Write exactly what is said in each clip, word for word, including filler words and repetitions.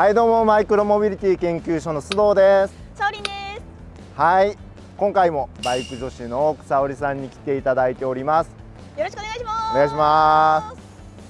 はいどうも、マイクロモビリティ研究所の須藤です。 さおりんです。 はい、今回もバイク女子の奥沙織さんに来ていただいております。 よろしくお願いします。 お願いします。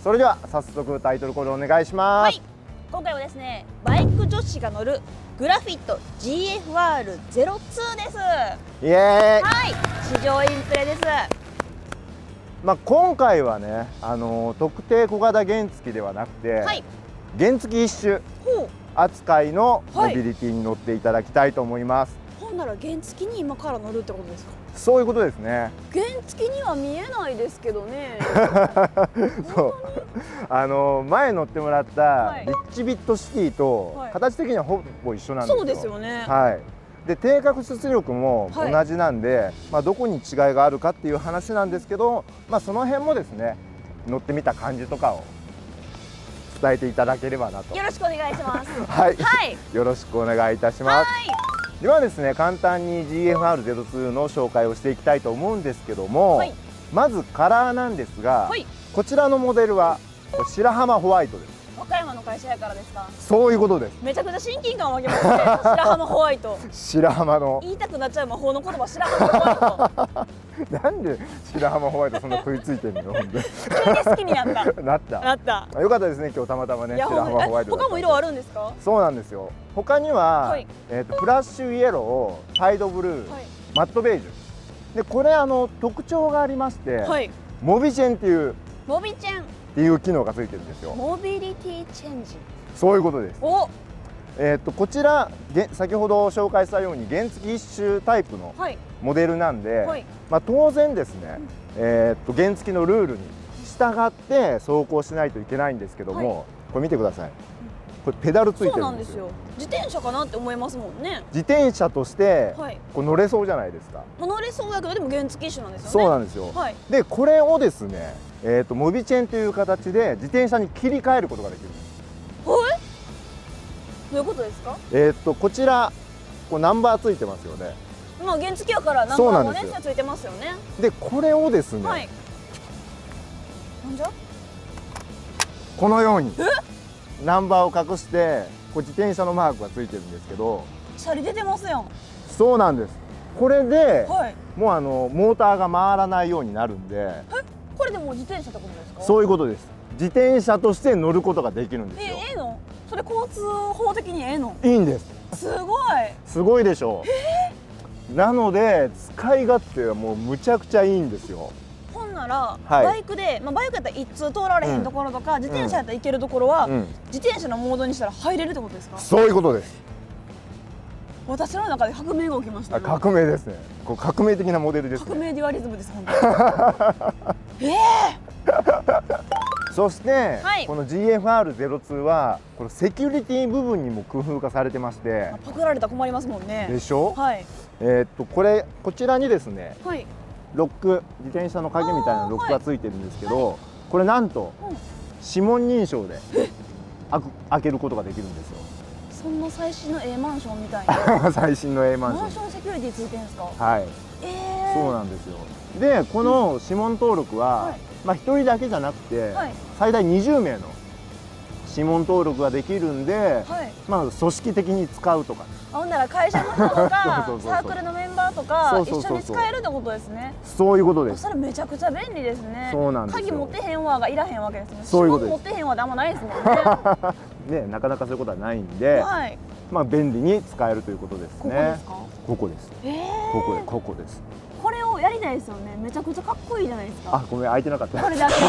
それでは早速タイトルコールお願いします。 はい、今回はですね、バイク女子が乗るグラフィット ジーエフアールゼロツー です。 イエーイ。 はい、試乗インプレです。 まあ今回はね、あの特定小型原付ではなくて、はい、原付一種扱いのモビリティに乗っていただきたいと思います。 ほんなら原付に今から乗るってことですか？ そういうことですね。 原付には見えないですけどね。 そうあの前乗ってもらったリッチビットシティと形的にはほぼ一緒なんですよ。 そうですよね。 はい。で低確出力も同じなんで、はい、まあどこに違いがあるかっていう話なんですけど、まあその辺もですね乗ってみた感じとかを伝えていただければなと。 よろしくお願いします。 はい、 はい、 よろしくお願いいたします。ではですね、簡単に ジーエフアールゼロツー の紹介をしていきたいと思うんですけども、はい、まずカラーなんですが、はい、こちらのモデルは白浜ホワイトです。 和歌山の会社やからですか？ そういうことです。 めちゃくちゃ親近感を湧きますね。白浜ホワイト。 白浜の言いたくなっちゃう魔法の言葉、白浜ホワイト。なんで白浜ホワイトそんな食いついてんの？急に好きになった。 なった。 なった。 よかったですね。今日たまたまね、白浜ホワイト。 他も色あるんですか？ そうなんですよ。他には、はい、えっとフラッシュイエロー、サイドブルー、はい、マットベージュ。でこれあの特徴がありまして、はい、モビチェンっていう。 モビチェン。 っていう機能がついてるんですよ。 モビリティチェンジ。 そういうことです。 お、 えっとこちら先ほど紹介したように原付一種タイプのモデルなんで、はい、まあ当然ですね、うん、えっと原付のルールに従って走行しないといけないんですけども、はい、これ見てください。これペダルついてるんですよ。 自転車かなって思いますもんね。 自転車としてこう乗れそうじゃないですか。 乗れそうだけどでも原付一種なんですよね。 そうなんですよ。はい、でこれをですね、えっとモビチェンという形で自転車に切り替えることができるんです。 はい？どういうことですか？ えっとこちらこうナンバーついてますよね。 まあ原付やからナンバーがねついてますよね。 でこれをですね、はい、 なんじゃ？ このようにナンバーを隠してこう自転車のマークがついてるんですけど、 シャリ出てますやん。 そうなんです。これで、はい、もうあのモーターが回らないようになるんで。 え、これでもう自転車ってことですか？そういうことです。自転車として乗ることができるんですよ。 え、ええの？それ交通法的にええの？ いいんです。 すごい。 すごいでしょう。なので使い勝手はもうむちゃくちゃいいんですよ。 ほんなら、はい、バイクで、まあ、バイクやったら一通通られへんところとか、うん、自転車やったら行けるところは、うん、自転車のモードにしたら入れるってことですか？そういうことです。私の中で革命が起きましたね。革命ですね。こう革命的なモデルですね。革命デュアリズムです本当に。ええー。そして、はい、この ジーエフアールゼロツー はこのセキュリティ部分にも工夫がされてまして、 パクられたら困りますもんね。 でしょ。はい。えっとこれこちらにですね、はい、ロック、自転車の鍵みたいなロックがついてるんですけど、はい、これなんと、うん、指紋認証で開く開けることができるんですよ。 そんな最新の A マンションみたいな。 最新の A マンション。 マンションセキュリティついてるんですか？ はい。えー、そうなんですよ。でこの指紋登録は、はい、まあひとりだけじゃなくて、はい、最大にじゅうめいの指紋登録ができるんで、はい、まあ組織的に使うとか。 ほんなら会社の人とかサークルのメンバーとか一緒に使えるってことですね。 そういうことです。 それめちゃくちゃ便利ですね。 そうなんですよ。 鍵持ってへんわがいらへんわけですね。 そういうことです。 持ってへんわってあんまないですもんね。 ね、なかなかそういうことはないんで、はい、まあ便利に使えるということですね。 ここですか？ ここです。えー、ここでここです。 これをやりたいですよね。めちゃくちゃかっこいいじゃないですか。 あ、ごめん開いてなかった。 これで開け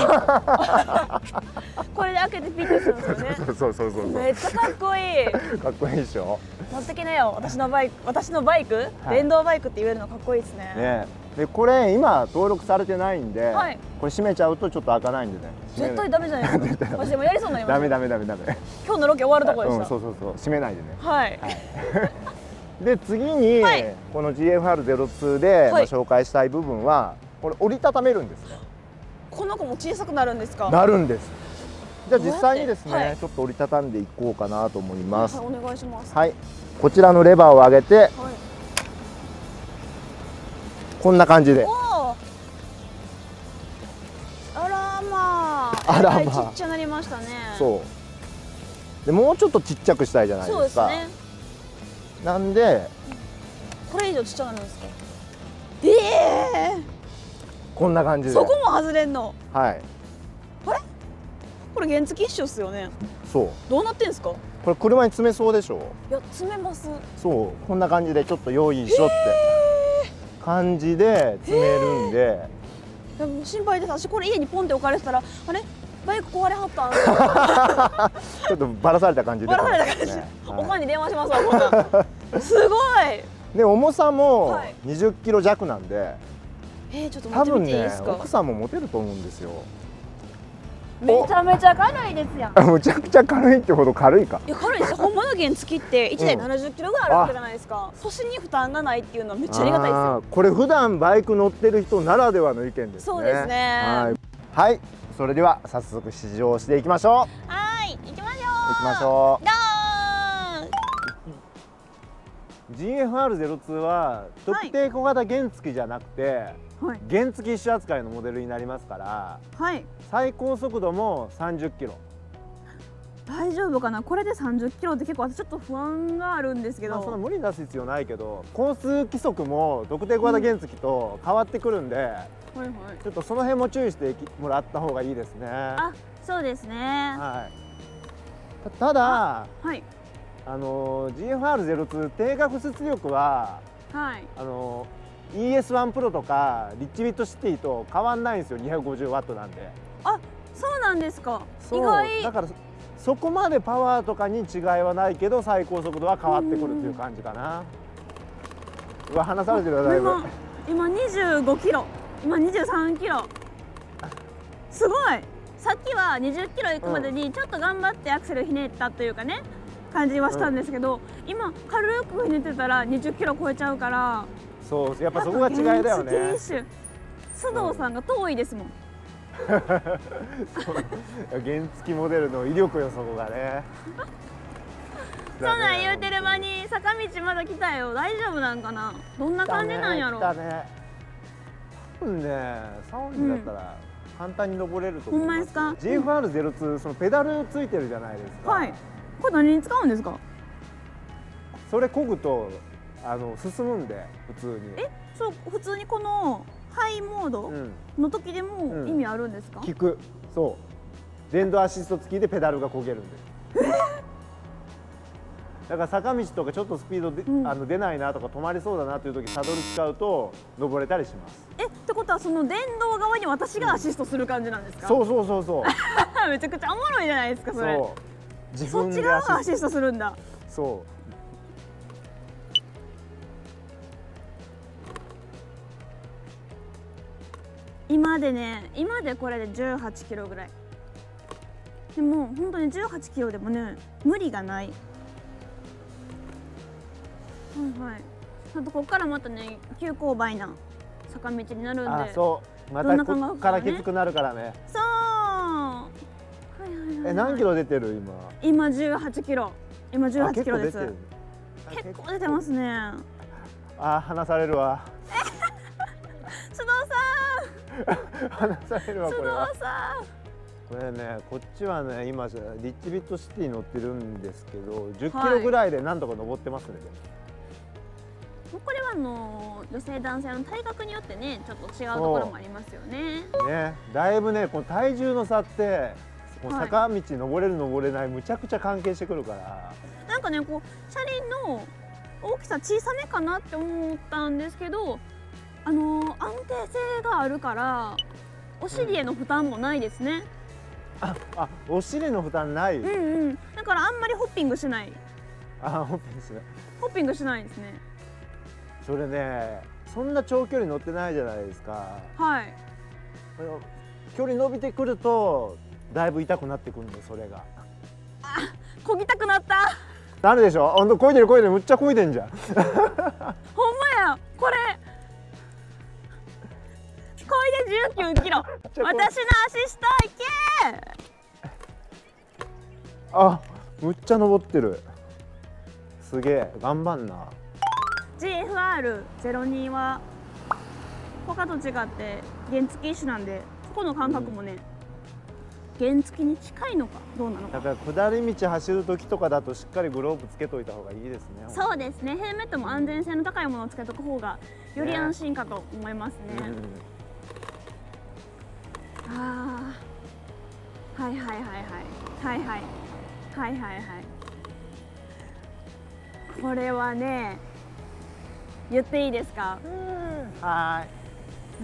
これで開けてピッてするんですよね。 そうそうそうそう。 めっちゃかっこいい。 かっこいいでしょ。 乗ってきなよ。私のバイク、私のバイク、はい、電動バイクって言えるのかっこいいですね。 ね。でこれ今登録されてないんで、はい、これ閉めちゃうとちょっと開かないんでね。 絶対ダメじゃないですか。私でもやりそうになりました。 ダメダメダメダメ。 今日のロケ終わるとこでした。 うん、そうそうそう。閉めないでね。 はい。 で次に、はい、この ジーエフアールゼロツー で、はい、まあ紹介したい部分はこれ折りたためるんですね。 この子も小さくなるんですか？ なるんです。じゃあ実際にですね、はい、ちょっと折りたたんでいこうかなと思います。 はい、お願いします。 はい。こちらのレバーを上げて、はい、こんな感じで。 あらまあ。 あらまあ。 ちっちゃなりましたね。 そう。 でもうちょっとちっちゃくしたいじゃないですか。そうですね。なんでこれ以上ちっちゃくなるんですか。ええー、 こんな感じで。 そこも外れんの。 はい。 あれこれ原付一緒っすよね。 そう。 どうなってんですか。 これ車に詰めそうでしょ。 いや詰めます。 そうこんな感じでちょっとよいしょって感じで詰めるんで。 いやもう心配です。私これ家にポンって置かれてたらあれバイク壊れはったんちょっとバラされた感じで、 ね、バラされた感じ、はい、おかんに電話しますわこんなすごいで重さもにじゅっキロ弱なんで、はい、 えー、ちょっと持ってみていいですか。 多分ね奥さんも持てると思うんですよ。 めちゃめちゃ軽いですやん。 むちゃくちゃ軽いってほど軽いか。 いや軽いです。本物原付っていちだいななじゅっキロぐらいあるわけじゃないですか、うん、腰に負担がないっていうのはめっちゃありがたいですよ。 これ普段バイク乗ってる人ならではの意見ですね。 そうですね。 はい、はい、それでは早速試乗していきましょう。はい行きましょう。 行きましょう。 どーん ジーエフアールゼロツー は特定小型原付じゃなくて、はい、原付一種扱いのモデルになりますから、はい、最高速度もさんじゅっキロ。 大丈夫かな。これでさんじゅっキロって結構私ちょっと不安があるんですけど、まあ、 そんな無理出す必要ないけど交通規則も特定小型原付と変わってくるんで、うんはいはい、ちょっとその辺も注意してもらった方がいいですね。 あ、そうですね。 はい。た, ただ、はい、あの ジーエフアールゼロツー 定額出力は、はい、あの イーエスワン プロとかリッチビットシティと変わんないんですよ。にひゃくごじゅうワットなんで。 あ、そうなんですか。 意外。だからそこまでパワーとかに違いはないけど最高速度は変わってくるっていう感じかな。うわ、離されてる。だいぶ今にじゅうごキロ、今にじゅうさんキロ。すごい。さっきはにじゅっキロ行くまでにちょっと頑張ってアクセルひねったというかね感じはしたんですけど、うん、今軽くひねってたらにじゅっキロ超えちゃうから。 そうやっぱそこが違いだよね。 須藤さんが遠いですもん。 原付モデルの威力よ、そこがね。 そんなん言うてる間に坂道まだ来たよ。大丈夫なんかな。どんな感じなんやろ。 来たね。多分ね、さん音だったら簡単に登れると思います。ほんまですか。ジーエフアールゼロツー そのペダルついてるじゃないですか。はい。これ何に使うんですか。 それ漕ぐとあの進むんで普通に。 え、そう普通にこのハイモードの時でも意味あるんですか。 効く。そう。電動アシスト付きでペダルが漕げるんです。だから坂道とかちょっとスピードで、うん、あの出ないなとか止まりそうだなという時サドル使うと登れたりします。 えってことはその電動側に私がアシストする感じなんですか。 うん、そうそうそうそう。 めちゃくちゃおもろいじゃないですかそれ。 そう。自分でそっち側がアシストするんだ。 そう。 今でね、今でこれでじゅうはちキロぐらい。でも本当にじゅうはちキロでもね無理がない。はいはい。あとここからまたね急勾配な坂道になるんで。 あ、そう。またここからきつくなるからね。 そう。はいはいはい。 え、何キロ出てる今？ 今じゅうはちキロ。今じゅうはちキロです。結構出てますね。 あ、離されるわ。 須藤さん。 離されるわこれは。 須藤さん。 これね、こっちはね今リッチビットシティ乗ってるんですけど、じゅっキロぐらいで何とか登ってますね。 これはあの女性男性の体格によってねちょっと違うところもありますよね。ね、だいぶねこの体重の差ってこの坂道登れる登れないむちゃくちゃ関係してくるから。 なんかねこう車輪の大きさ小さめかなって思ったんですけど、あのー、安定性があるからお尻への負担もないですね。 うん、ああ、お尻の負担ない。うんうん。だからあんまりホッピングしない。 あ、ホッピングしない。 ホッピングしないですね。 それね、そんな長距離乗ってないじゃないですか。はい。距離伸びてくるとだいぶ痛くなってくるんで、それが。 あ、漕ぎたくなった。 なるでしょ。ほんと漕いでる漕いでる、むっちゃ漕いでんじゃん。ほんまや、これ。漕いでじゅうきゅうキロ。私のアシストいけ。 あ、むっちゃ登ってる。すげえ、頑張んな。 ジーエフアールゼロに は他と違って原付一種なんで、そこの感覚もね、 原付に近いのかどうなのか。 だから下り道走る時とかだとしっかりグローブつけといた方がいいですね。 そうですね。ヘルメットも安全性の高いものをつけとく方がより安心かと思いますね。ね、うん、ああ、はいはいはいはいはいはいはいはいはい。これはね、言っていいですか。 はい、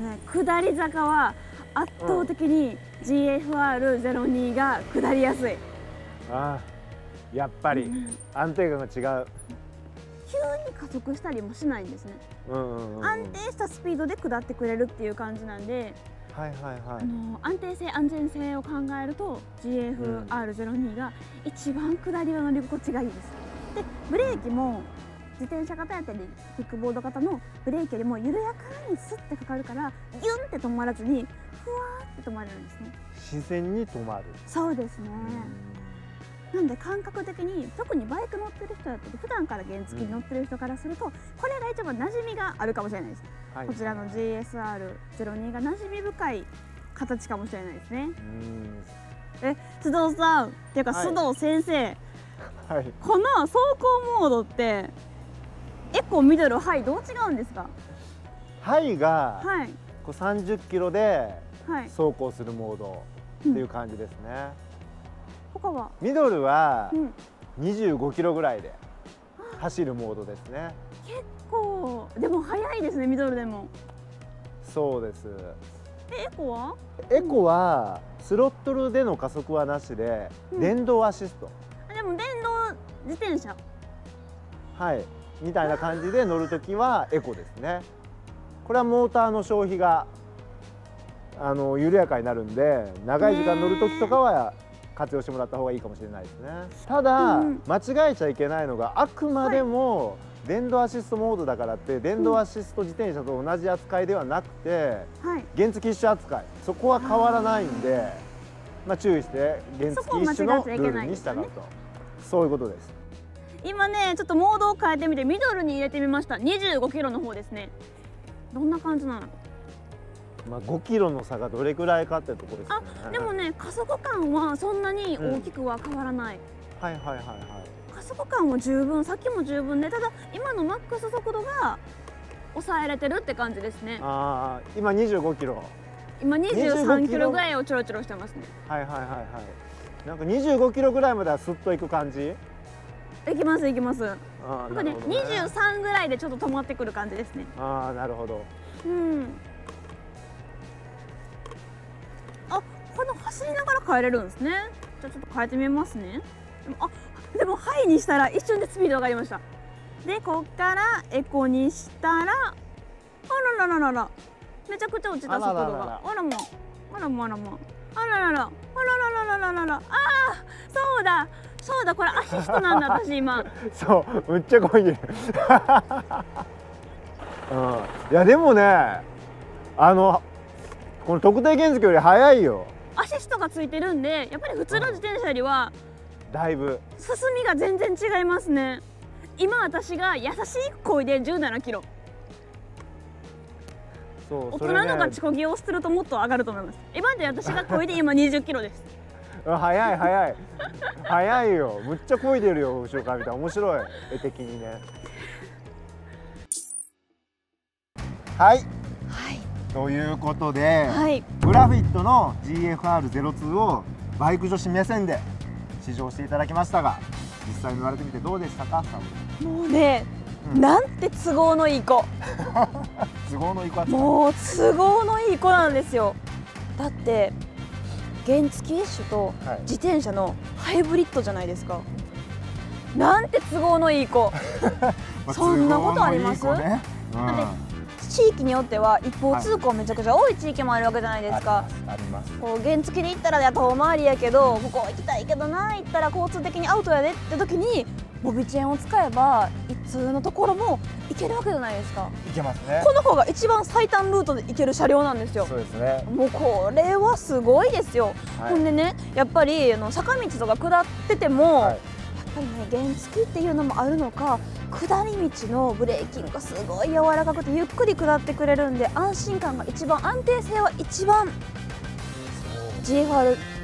ね、下り坂は圧倒的に ジーエフアールゼロに が下りやすい。 ああ、やっぱり安定感が違う。 急に加速したりもしないんですね。安定したスピードで下ってくれるっていう感じなんで、 はいはいはい、 あの安定性安全性を考えると ジーエフアールゼロに が一番下りは乗り心地がいいです。でブレーキも自転車型やったりキックボード型のブレーキよりも緩やかにスッてかかるから、ギュンって止まらずにふわーって止まれるんですね。 自然に止まる。そうですね。 なんで感覚的に、特にバイク乗ってる人だったり普段から原付に乗ってる人からすると、これが一番馴染みがあるかもしれないです。はい、こちらの ジーエスアールゼロに が馴染み深い形かもしれないですね。え、須藤さんっていうか、はい、須藤先生、はい、この走行モードってエコミドルハイどう違うんですか？ ハイがこうさんじゅっキロで走行するモードっていう感じですね。うん、 他はミドルはにじゅうごキロぐらいで走るモードですね。 結構でも速いですね、ミドルでも。 そうです。 え、エコは？ エコはスロットルでの加速はなしで、うん、電動アシスト。 でも電動自転車、 はいみたいな感じで乗るときはエコですね。これはモーターの消費があの緩やかになるんで、長い時間乗るときとかは活用してもらった方がいいかもしれないですね。ただ、うん、間違えちゃいけないのが、あくまでも電動アシストモードだからって電動アシスト自転車と同じ扱いではなくて、うん、原付一種扱い、そこは変わらないんで、まあ、注意して原付一種のルールに従うと、そういうことです。 今ね、ちょっとモードを変えてみてミドルに入れてみました。にじゅうごキロの方ですね。どんな感じなの？ まあごキロの差がどれくらいかってところですね。 あ、でもね、加速感はそんなに大きくは変わらない。 うん、はいはいはいはい。 加速感も十分、さっきも十分で、ただ今のマックス速度が抑えられてるって感じですね。 ああ、今にじゅうごキロ。 今にじゅうさんキロぐらいをちょろちょろしてますね。 はいはいはいはい。なんかにじゅうごキロぐらいまではスッといく感じ？ いきますいきます。なんかね、にじゅうさんぐらいでちょっと止まってくる感じですね。 ああ、なるほど。 うん。あ、この走りながら変えれるんですね。じゃあちょっと変えてみますね。でも、あ、でもハイにしたら一瞬でスピード上がりました。で、こっからエコにしたら、あららららら、めちゃくちゃ落ちた速度が。あらま、あらまあらま、あららら、あららららららら、ああ、そうだ。そうだ、これアシストなんだ私今。 そう、むっちゃこいでる。うん、いやでもね、あのこの特定原付より速いよ。 アシストがついてるんで、やっぱり普通の自転車よりは、 うん、だいぶ進みが全然違いますね。今私が優しい漕いでじゅうななキロ。そう、大人のがチコギをしてるともっと上がると思います。今で私が漕いで今にじゅっキロです。 早い早い早いよ、むっちゃ漕いでるよ、後ろから見たら面白い、絵的にね。はい、はい、ということで、はい、グラフィットの ジーエフアールゼロツー をバイク女子目線で試乗していただきましたが、実際に乗られてみてどうでしたか？ もうね、うん、なんて都合のいい子都合のいい子はもう都合のいい子なんですよ。だって原付一種と自転車のハイブリッドじゃないですか。なんて都合のいい子そんなことあります？ね、うん、だって地域によっては一方通行めちゃくちゃ多い地域もあるわけじゃないですか。 あります。 こう原付で行ったらやっぱ遠回りやけど、ここ行きたいけどな、行ったら交通的にアウトやでって時にモビチェーンを使えば一通のところも行けるわけじゃないですか。 行けますね。 この方が一番最短ルートで行ける車両なんですよ。 そうですね。 もうこれはすごいですよ。はい、ほんでね、やっぱりあの坂道とか下ってても、はい、やっぱりね原付っていうのもあるのか、下り道のブレーキングがすごい柔らかくてゆっくり下ってくれるんで、安心感が一番、安定性は一番 ジーエフアール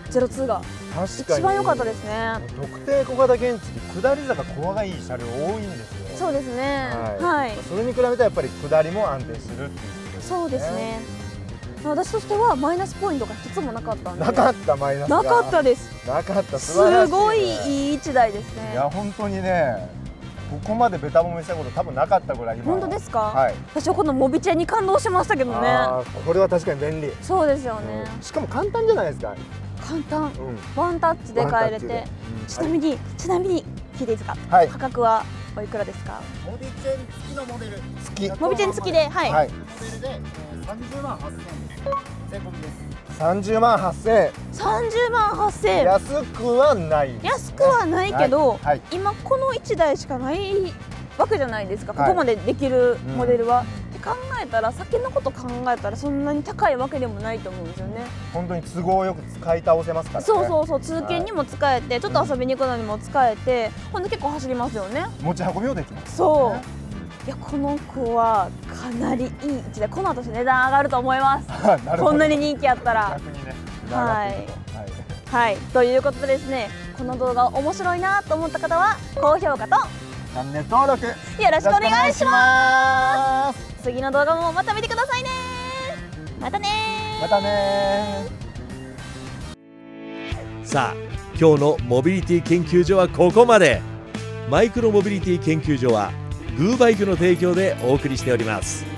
ゼロツーが一番良かったですね。 特定小型原付下り坂コアがいい車両多いんですよ。 そうですね。はい、はい、 それに比べてやっぱり下りも安定するっていうことですね。そうですね。 私としてはマイナスポイントが一つもなかったんで。 なかったマイナスが。なかったです。 なかった。素晴らしい、ね。 すごいいい一台ですね。 いや本当にね、ここまでベタ褒めしたこと多分なかったぐらい。 本当ですか。 はい。 私はこのモビチェに感動しましたけどね。 これは確かに便利。 そうですよね。 うん、しかも簡単じゃないですか。 簡単。うん、ワンタッチで買えれて。ちなみに、はい、ちなみに聞いていいですか。はい。価格はおいくらですか。 モビチェン付きのモデル。 付き。 モビチェン付きで、はい。はい、 モデルで三十万八千円。税込みです。 三十万八千円。 三十万八千円。 安くはない、ね。 安くはないけど、はい、今この一台しかないわけじゃないですか。ここまでできるモデルは。はい、うん、って考えたら、先のこと考えたらそんなに高いわけでもないと思うんですよね。 本当に都合よく使い倒せますからね。 そうそうそう、通勤にも使えて、はい、ちょっと遊びに行くのにも使えて、うん、ほんで結構走りますよね。 持ち運びもできます、ね。 そう。いや、この子はかなりいい一台。この後値段上がると思います。こんなに人気あったら。逆にね。はい。はい。はい。ということでですね、この動画面白いなと思った方は高評価とチャンネル登録よろしくお願いします。次の動画もまた見てくださいね。またねまたね。 さあ、今日のモビリティ研究所はここまで。マイクロモビリティ研究所はグーバイクの提供でお送りしております。